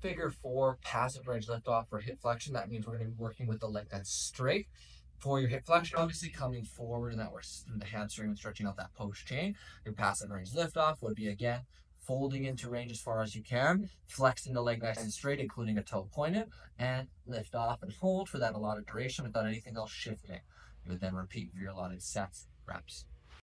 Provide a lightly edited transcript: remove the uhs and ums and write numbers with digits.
figure 4 passive range lift off for hip flexion. That means we're going to be working with the leg that's straight. For your hip flexion, obviously coming forward, and that works through the hamstring and stretching out that post chain. Your passive range lift off would be, again, folding into range as far as you can, flexing the leg nice and straight, including a toe pointed, and lift off and hold for that allotted duration without anything else shifting. You would then repeat for your allotted sets, reps,